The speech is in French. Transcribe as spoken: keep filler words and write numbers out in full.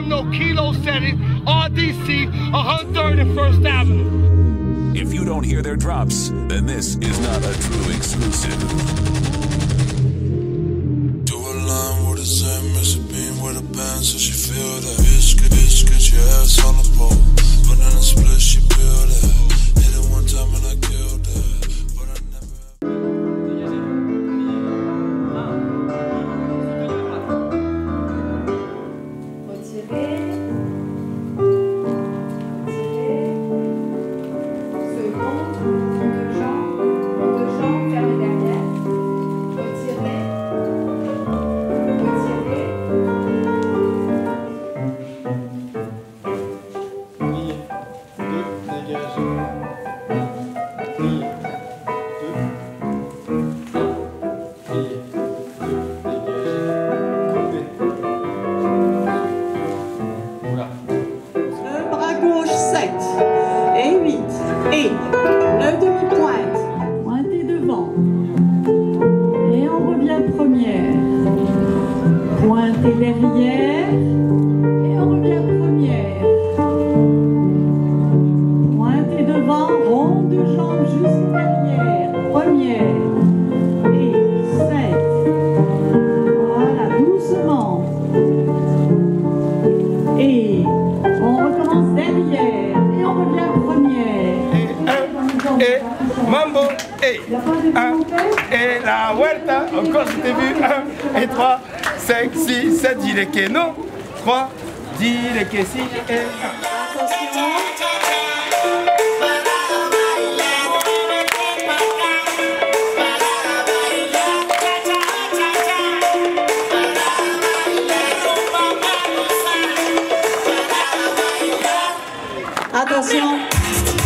them no kilo setting, R D C, one hundred and First Avenue. If you don't hear their drops, then this is not a true exclusive. Do a line with the same recipe with a band so she feel that. Bitch, get, bitch, get your ass on the pole. Banana split, she feel that. Hit it one time and I killed that. But I never... Et huit. Et le demi-pointe. Pointez devant. Et on revient première. Pointez derrière. Et on revient première. Pointez devant. Rond de jambe juste derrière. Première. Et sept. Voilà, doucement. Et on recommence derrière. Et on revient première. Et mambo, et un, et la vuelta, encore je t'ai vu, un, et trois, cinq, six, sept, dis les que non, trois, dis les que si, et un. Attention.